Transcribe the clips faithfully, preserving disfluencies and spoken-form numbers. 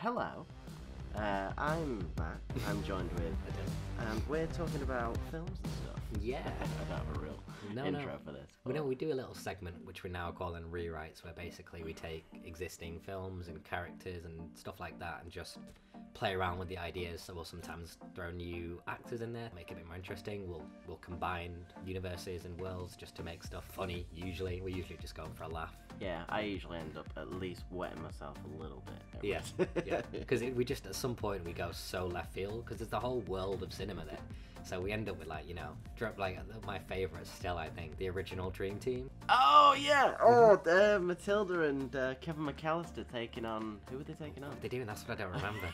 Hello, uh, I'm Matt. I'm joined with Adam, and we're talking about films and stuff. Yeah. I don't have a real No, intro no. for this. We but- know we do a little segment which we're now calling rewrites, where basically we take existing films and characters and stuff like that and just play around with the ideas. So we'll sometimes throw new actors in there, make it a bit more interesting. We'll we'll combine universes and worlds just to make stuff funny. Usually, we usually just go for a laugh. Yeah, I usually end up at least wetting myself a little bit. every Yeah, time. yeah. Because we just at some point we go so left field because there's the whole world of cinema there. So we end up with like you know, drop like my favourite still I think the original Dream Team. Oh yeah! Oh, uh, Matilda and uh, Kevin McAllister taking on. Who were they taking on? What they're doing, that's what I don't remember.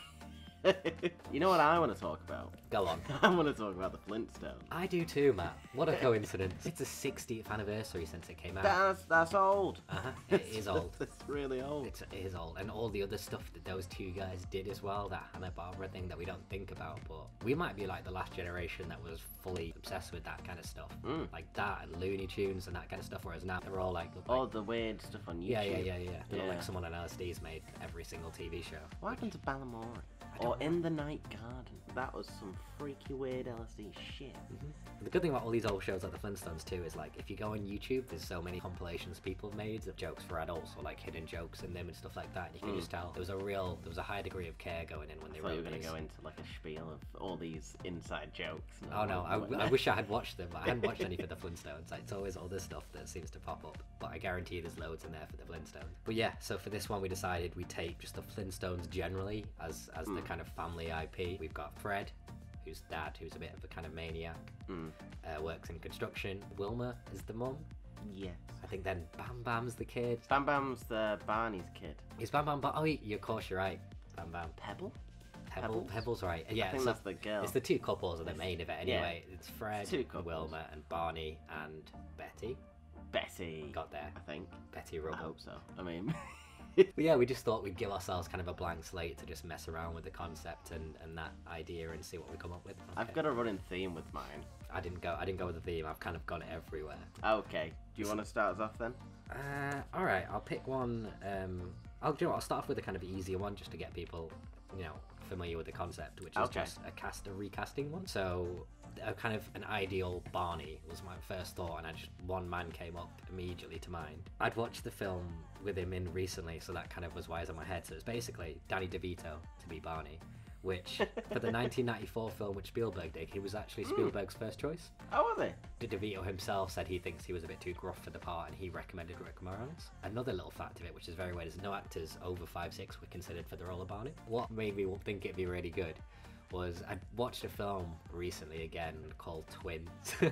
You know what I want to talk about? Go on. I want to talk about the Flintstones. I do too, Matt. What a coincidence. It's the sixtieth anniversary since it came out. That's that's old. Uh-huh. It is old. It's really old. It's, it is old. And all the other stuff that those two guys did as well, that Hanna-Barbera thing that we don't think about, but we might be like the last generation that was fully obsessed with that kind of stuff. Mm. Like that and Looney Tunes and that kind of stuff, whereas now they're all like... like Oh, the weird stuff on YouTube. yeah, yeah, yeah, yeah. They look Yeah. like someone on L S D's made every single T V show. What happened to Ballamore? I Or don't In the Night Garden? That was some freaky weird L S D shit. The good thing about all these old shows like the Flintstones too is like if you go on YouTube, there's so many compilations people have made of jokes for adults or like hidden jokes in them and stuff like that. And you can Mm. just tell there was a real, there was a high degree of care going in when I they thought you wrote were going these. to go into like a spiel of all these inside jokes. and Oh all no, that. I, I wish I had watched them, but I hadn't watched any for the Flintstones. Like, it's always all this stuff that seems to pop up, but I guarantee there's loads in there for the Flintstones. But yeah, so for this one we decided we take just the Flintstones generally as, as the Mm. kind of family I P. We've got Fred, who's dad, who's a bit of a kind of maniac, Mm. uh, works in construction. Wilma is the mum. Yes. I think then Bam Bam's the kid. Bam Bam's the Barney's kid. Is Bam Bam? Ba- oh, yeah, of course you're right. Bam Bam. Pebble? Pebble. Pebbles? Pebble's right. Yeah, I think so that's the girl. it's the two couples of the main of it Yeah. anyway. It's Fred, It's two couples. Wilma, and Barney and Betty. Betty. Got there. I think. Betty I Rubble. hope so. I mean, But yeah, we just thought we'd give ourselves kind of a blank slate to just mess around with the concept and, and that idea and see what we come up with. I've Okay. got a running theme with mine. I didn't go. I didn't go with the theme. I've kind of gone everywhere. Okay. Do you want to start us off then? Uh, all right. I'll pick one. Um, I'll do. You know what, I'll start off with a kind of easier one just to get people, you know, familiar with the concept, which is Okay. just a cast, a recasting one. So, a kind of an ideal Barney was my first thought, and I just one man came up immediately to mind. I'd watched the film with him in recently, so that kind of was why it's on my head. So it's basically Danny DeVito to be Barney, which for the nineteen ninety-four film which Spielberg did, he was actually Spielberg's first choice. Oh, are they? DeVito himself said he thinks he was a bit too gruff for the part, and he recommended Rick Moranis. Another little fact of it, which is very weird, is no actors over five six were considered for the role of Barney. What made me think it'd be really good was I watched a film recently again called Twins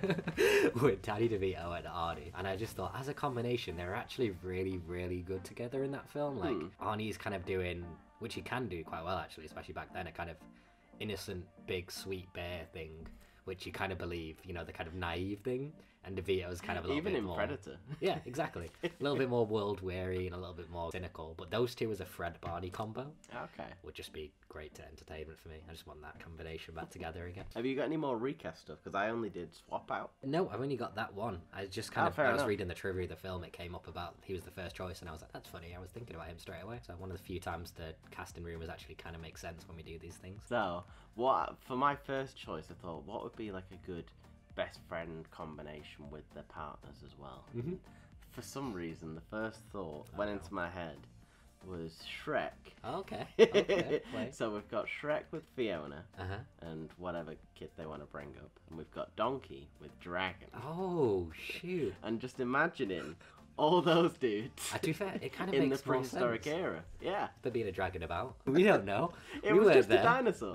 with Danny DeVito and Arnie, and I just thought as a combination they're actually really really good together in that film. Like Hmm. Arnie's kind of doing, which he can do quite well actually, especially back then, a kind of innocent big sweet bear thing, which you kind of believe, you know, the kind of naive thing, and DeVito's kind of a little Even bit in more Predator. yeah, exactly. A little bit more world weary and a little bit more cynical. But those two as a Fred Barney combo Okay. would just be great to entertainment for me. I just want that combination back together again. Have you got any more recast stuff? Because I only did swap out. No, I've only got that one. I just kind Oh, of fair I was enough. reading the trivia of the film. It came up about he was the first choice, and I was like, that's funny. I was thinking about him straight away. So one of the few times the casting rumors actually kind of make sense when we do these things. So, what for my first choice, I thought, what would be like a good best friend combination with their partners as well? Mhm. For some reason, the first thought went Oh. into my head was Shrek. Okay. Okay. Play. So we've got Shrek with Fiona Uh huh. and whatever kid they want to bring up, and we've got Donkey with Dragon. Oh shoot. And just imagining all those dudes Uh, to be fair, it kind of in the makes more prehistoric sense. era. Yeah, There being a dragon about. We don't know. it we was weren't just there. a dinosaur.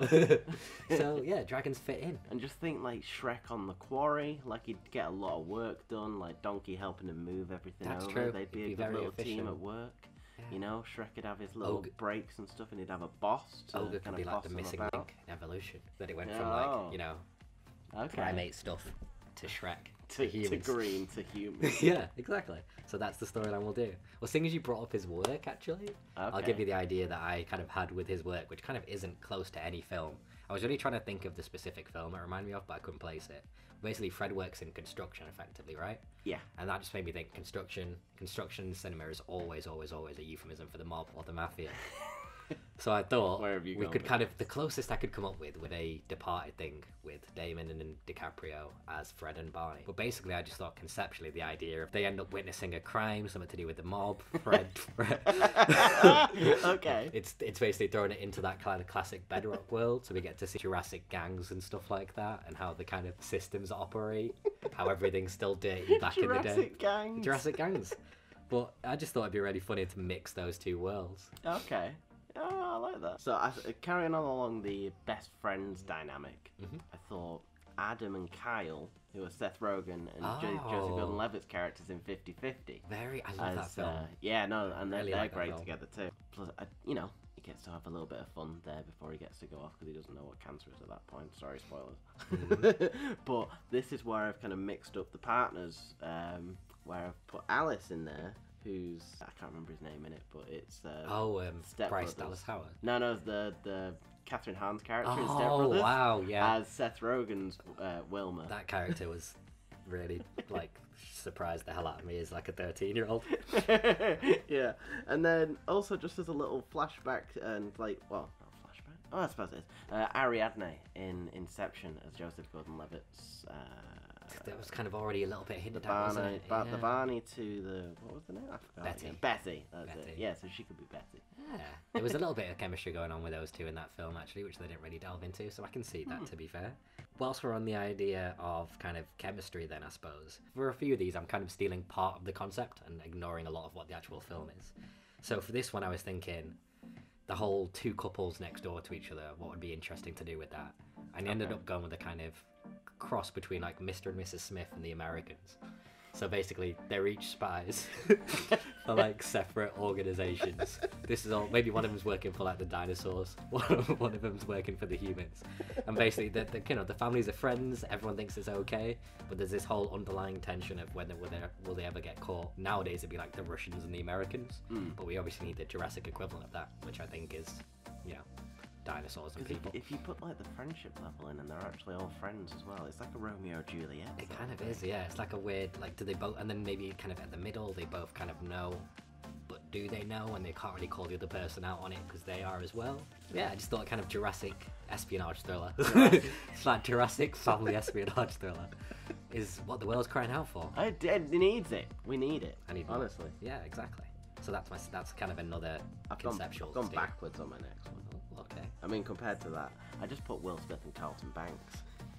So yeah, dragons fit in. And just think like Shrek on the quarry, like he'd get a lot of work done, like Donkey helping him move everything That's over. true. They'd be He'd a be good very little team efficient. at work. Yeah. You know, Shrek would have his little Ogre- breaks and stuff, and he'd have a boss to Ogre could kind be of like boss the him missing about. link in evolution. That it went from Oh. like, you know, Okay. primate stuff to Shrek to, To, to humans. green to human. Yeah, exactly. So that's the storyline we'll do. Well, seeing as you brought up his work, actually, I'll Okay. give you the idea that I kind of had with his work, which kind of isn't close to any film. I was really trying to think of the specific film it reminded me of, but I couldn't place it. Basically, Fred works in construction, effectively, right? Yeah. And that just made me think construction, construction cinema is always, always, always a euphemism for the mob or the mafia. So I thought Where have you we gone could with kind of, the closest I could come up with with a Departed thing with Damon and DiCaprio as Fred and Barney. But basically I just thought conceptually the idea of they end up witnessing a crime, something to do with the mob, Fred, Fred. Okay. It's it's basically throwing it into that kind of classic Bedrock world, so we get to see Jurassic gangs and stuff like that, and how the kind of systems operate, how everything's still dirty back in the day. Jurassic gangs. Jurassic gangs. But I just thought it'd be really funny to mix those two worlds. Okay. Oh, I like that. So, I, carrying on along the best friends dynamic, Mhm. I thought Adam and Kyle, who are Seth Rogen and Jo- Oh. Joseph Gordon-Levitt's characters in fifty fifty. Very, I love that As, film. uh, yeah, no, and they're, Really they're like that great film. together too. Plus, I, you know, he gets to have a little bit of fun there before he gets to go off because he doesn't know what cancer is at that point. Sorry, spoilers. Mm-hmm. But this is where I've kind of mixed up the partners, um, where I've put Alice in there, who's, I can't remember his name in it, but it's uh, Oh, um, Step Bryce Brothers. Dallas Howard. No, no, the the Catherine Hahn's character in Step Oh, Brothers wow, yeah. as Seth Rogen's uh, Wilma. That character was really, like, surprised the hell out of me as, like, a thirteen-year-old. Yeah, and then also just as a little flashback and like, well, not flashback. Oh, I suppose it is. Uh, Ariadne in Inception as Joseph Gordon-Levitt's. Uh, That was kind of already a little bit the hinted at, wasn't Barney, it? Ba- the Yeah. Barney to the, what was the name? I forgot. Betty. again. Betty. That's Betty. it. Yeah, so she could be Betty. Yeah, there was a little bit of chemistry going on with those two in that film, actually, which they didn't really delve into, so I can see that, Hmm. to be fair. Whilst we're on the idea of kind of chemistry, then, I suppose, for a few of these, I'm kind of stealing part of the concept and ignoring a lot of what the actual film is. So for this one, I was thinking the whole two couples next door to each other, what would be interesting to do with that? And I ended Okay. up going with a kind of cross between, like, Mister and Missus Smith and the Americans. So basically, they're each spies for, like, separate organizations. This is all, maybe one of them's working for, like, the dinosaurs, one of, one of them's working for the humans. And basically, the, the, you know, the families are friends, everyone thinks it's okay, but there's this whole underlying tension of whether will they, will they ever get caught. Nowadays, it'd be like the Russians and the Americans, Mm. but we obviously need the Jurassic equivalent of that, which I think is, you know, dinosaurs and 'Cause if, people. if you put like the friendship level in and they're actually all friends as well, it's like a Romeo Juliet. It sort kind of thing. is, yeah. It's like a weird, like, do they both, and then maybe kind of at the middle, they both kind of know, but do they know? And they can't really call the other person out on it because they are as well. Yeah, I just thought kind of Jurassic espionage thriller. It's like Jurassic family espionage thriller is what the world's crying out for. I, it needs it. We need it. I need more. honestly. Yeah, exactly. So that's my, that's kind of another I've gone, conceptual. I've gone steer. backwards on my next one. Oh, okay. I mean, compared to that, I just put Will Smith and Carlton Banks.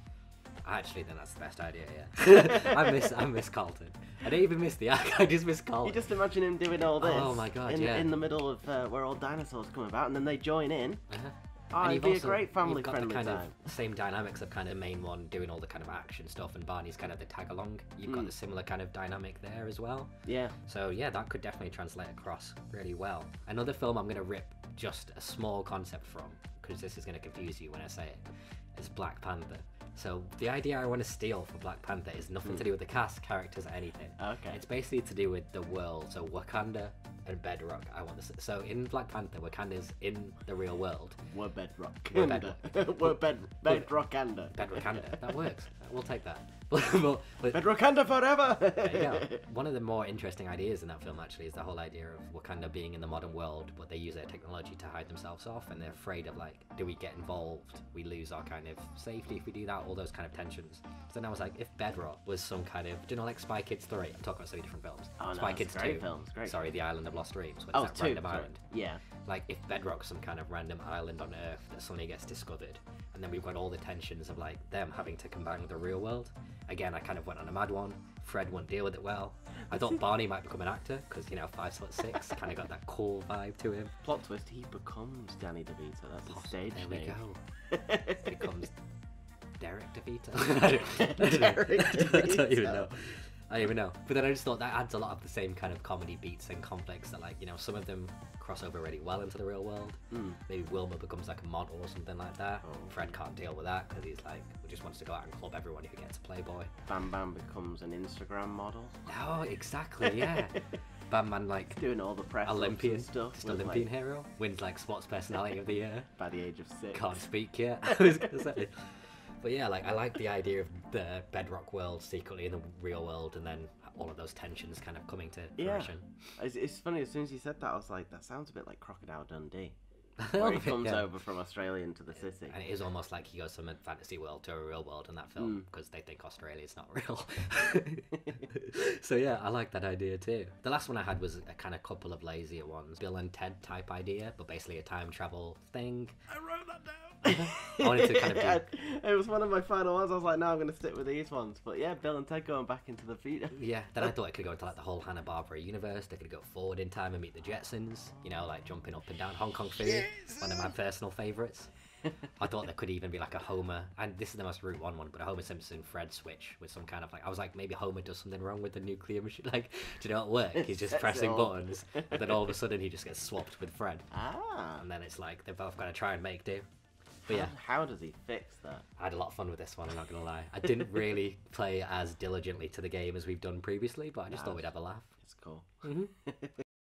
I actually think that's the best idea. Yeah. I miss I miss Carlton. I don't even miss the act. I just miss Carlton. You just imagine him doing all this. Oh my God, In, yeah. in the middle of uh, where all dinosaurs come about, and then they join in. Uh-huh. Oh, And it'd you've be also- a great you've got the family-friendly kind time. of same dynamics of kind of the main one doing all the kind of action stuff, and Barney's kind of the tag along. You've got Mm. the similar kind of dynamic there as well. Yeah. So yeah, that could definitely translate across really well. Another film I'm going to rip just a small concept from, because this is going to confuse you when I say it, is Black Panther. So the idea I want to steal for Black Panther is nothing Mm. to do with the cast, characters, or anything. Okay. It's basically to do with the world, so Wakanda and Bedrock. I want to say. So in Black Panther, Wakanda's in the real world. We're Bedrock. We're Bedrock. We're bed, Bedrockanda. Bedrockanda. That works. We'll take that. but, but, but Bedrockanda forever! there you go. One of the more interesting ideas in that film actually is the whole idea of Wakanda being in the modern world, but they use their technology to hide themselves off, and they're afraid of, like, do we get involved? We lose our kind of safety if we do that, all those kind of tensions. So then I was like, if Bedrock was some kind of, do you know, like Spy Kids three? I'm talking about so many different films. Oh, no, Spy it's Kids a great two. film, it's a great Sorry, film. The Island of Lost Dreams. Where Oh, it's that two. random sorry. island. Yeah. Like, if Bedrock's some kind of random island on Earth that suddenly gets discovered, and then we've got all the tensions of, like, them having to combine with the real world. Again, I kind of went on a mad one. Fred wouldn't deal with it well. I thought Barney might become an actor, because, you know, five foot six, kind of got that cool vibe to him. Plot twist, he becomes Danny DeVito. That's his stage There we name. go. Becomes Derek DeVito. I don't- Derek I don't even DeVito. know. I don't even know. But then I just thought that adds a lot of the same kind of comedy beats and conflicts that, like, you know, some of them cross over really well into the real world. Mm. Maybe Wilma becomes like a model or something like that. Oh. Fred can't deal with that because he's like, he just wants to go out and club everyone if he gets a Playboy. Bam Bam becomes an Instagram model. Oh, exactly, yeah. Bam Man, like, Doing all the press ups Olympian and stuff. just with, Olympian like, hero. Wins like sports personality of the year. by the age of six. Can't speak yet. I was gonna say. But yeah, like, I like the idea of the Bedrock world secretly in the real world, and then all of those tensions kind of coming to Yeah. fruition. It's, it's funny, as soon as you said that, I was like, that sounds a bit like Crocodile Dundee. where he bit, comes yeah. over from Australia into the city. And it is almost like he goes from a fantasy world to a real world in that film because they think Australia's not real. So yeah, I like that idea too. The last one I had was a kind of couple of lazier ones. Bill and Ted type idea, but basically a time travel thing. I wrote that down. I wanted to kind of do... I, it was one of my final ones. I was like, no, I'm going to stick with these ones. But yeah, Bill and Ted going back into the future. Yeah, then I thought it could go into like the whole Hanna-Barbera universe. They could go forward in time and meet the Jetsons. You know, like jumping up and down. Hong Kong food, yes! One of my personal favourites. I thought there could even be like a Homer, and this is the most Route One one, but a Homer Simpson Fred switch with some kind of like, I was like, maybe Homer does something wrong with the nuclear machine. Like, do you know what work? He's just pressing buttons, and then all of a sudden he just gets swapped with Fred. Ah. And then it's like they've both got to try and make do. But yeah, how, how does he fix that? I had a lot of fun with this one, I'm not gonna lie. I didn't really play as diligently to the game as we've done previously, but I just no, thought we'd have a laugh. It's cool. Mm-hmm.